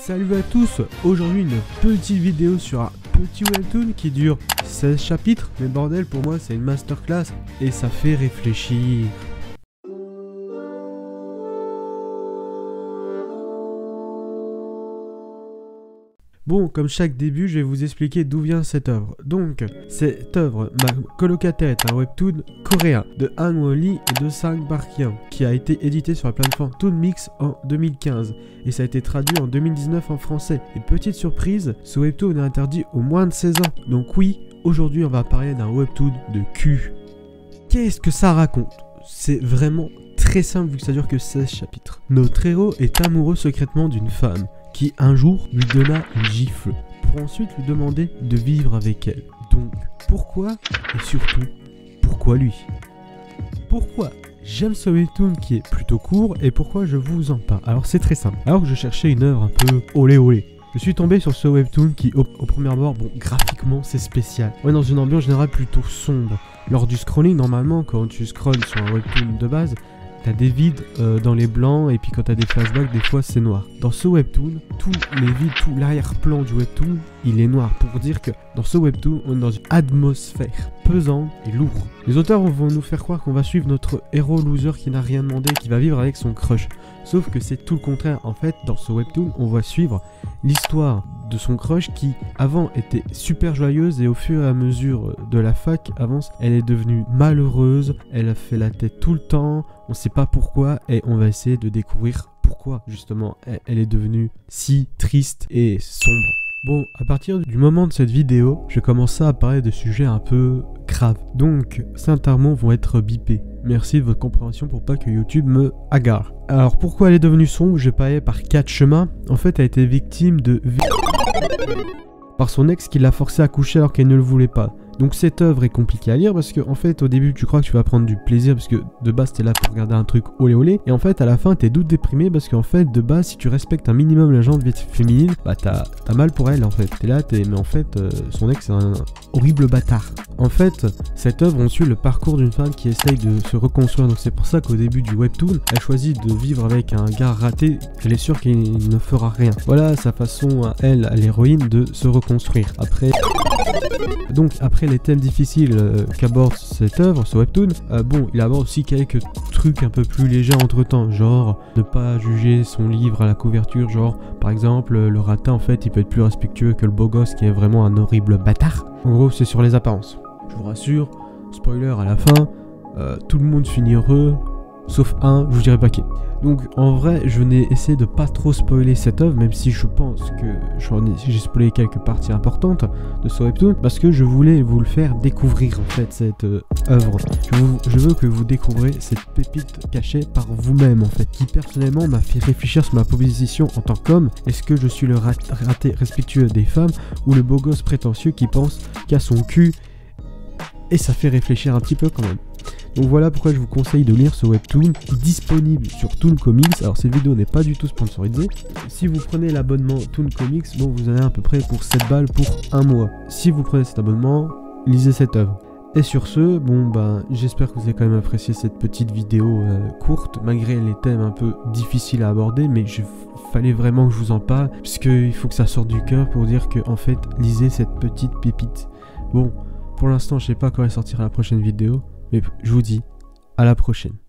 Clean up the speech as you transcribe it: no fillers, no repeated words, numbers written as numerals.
Salut à tous, aujourd'hui une petite vidéo sur un petit webtoon qui dure 16 chapitres, mais bordel pour moi c'est une masterclass et ça fait réfléchir. Bon, comme chaque début, je vais vous expliquer d'où vient cette œuvre. Donc, cette œuvre, ma colocataire est un webtoon coréen de Han Won-lee et de Sang Park-yeon, qui a été édité sur la plateforme Toonmix en 2015, et ça a été traduit en 2019 en français. Et petite surprise, ce webtoon est interdit aux moins de 16 ans. Donc oui, aujourd'hui on va parler d'un webtoon de cul. Qu'est-ce que ça raconte? C'est vraiment très simple vu que ça dure que 16 chapitres. Notre héros est amoureux secrètement d'une femme, qui un jour lui donna une gifle, pour ensuite lui demander de vivre avec elle. Donc, pourquoi et surtout, pourquoi lui? Pourquoi j'aime ce webtoon qui est plutôt court et pourquoi je vous en parle? Alors c'est très simple, alors que je cherchais une œuvre un peu olé olé, je suis tombé sur ce webtoon qui au premier abord, bon graphiquement c'est spécial. On est dans une ambiance générale plutôt sombre. Lors du scrolling, normalement quand tu scrolles sur un webtoon de base, t'as des vides dans les blancs et puis quand t'as des flashbacks, des fois c'est noir. Dans ce webtoon, tous les vides, tout l'arrière-plan du webtoon, il est noir pour dire que dans ce webtoon, on est dans une atmosphère pesante et lourde. Les auteurs vont nous faire croire qu'on va suivre notre héros loser qui n'a rien demandé, qui va vivre avec son crush. Sauf que c'est tout le contraire. En fait, dans ce webtoon, on va suivre l'histoire de son crush qui, avant, était super joyeuse et au fur et à mesure de la fac avance, elle est devenue malheureuse, elle a fait la tête tout le temps, on sait pas pourquoi et on va essayer de découvrir pourquoi, justement, elle est devenue si triste et sombre. Bon, à partir du moment de cette vidéo, je vais commencer à parler de sujets un peu graves. Donc, certains mots vont être bipés. Merci de votre compréhension pour pas que YouTube me hagare. Alors, pourquoi elle est devenue sombre? Je vais parler par 4 chemins. En fait, elle a été victime de... par son ex qui l'a forcée à coucher alors qu'elle ne le voulait pas. Donc cette œuvre est compliquée à lire parce que en fait au début tu crois que tu vas prendre du plaisir parce que de base t'es là pour regarder un truc olé olé et en fait à la fin t'es doute déprimé parce qu'en fait de base si tu respectes un minimum la gente féminine bah t'as mal pour elle en fait. T'es là mais en fait son ex c'est un horrible bâtard. En fait cette œuvre on suit le parcours d'une femme qui essaye de se reconstruire, donc c'est pour ça qu'au début du webtoon elle choisit de vivre avec un gars raté, elle est sûre qu'il ne fera rien. Voilà sa façon à elle, à l'héroïne, de se reconstruire. Après les thèmes difficiles qu'aborde cette œuvre, ce webtoon, bon, il aborde aussi quelques trucs un peu plus légers entre temps, genre ne pas juger son livre à la couverture, genre par exemple le ratin en fait il peut être plus respectueux que le beau gosse qui est vraiment un horrible bâtard. En gros c'est sur les apparences. Je vous rassure, spoiler à la fin, tout le monde finit heureux, sauf un, je vous dirai pas qui. Donc en vrai je n'ai essayé de pas trop spoiler cette œuvre, même si je pense que j'ai spoilé quelques parties importantes de ce webtoon, parce que je voulais vous le faire découvrir en fait cette œuvre. Je veux que vous découvrez cette pépite cachée par vous-même en fait, qui personnellement m'a fait réfléchir sur ma position en tant qu'homme. Est-ce que je suis le raté respectueux des femmes ou le beau gosse prétentieux qui pense qu'à son cul? Et ça fait réfléchir un petit peu quand même. Donc voilà pourquoi je vous conseille de lire ce webtoon disponible sur Toon Comics. Alors cette vidéo n'est pas du tout sponsorisée. Si vous prenez l'abonnement Toon Comics, bon vous en avez à peu près pour 7 balles pour un mois. Si vous prenez cet abonnement, lisez cette œuvre. Et sur ce, bon ben j'espère que vous avez quand même apprécié cette petite vidéo courte, malgré les thèmes un peu difficiles à aborder, mais fallait vraiment que je vous en parle, puisqu'il faut que ça sorte du cœur pour dire que en fait, lisez cette petite pépite. Bon, pour l'instant je sais pas quand elle sortira la prochaine vidéo, mais je vous dis à la prochaine.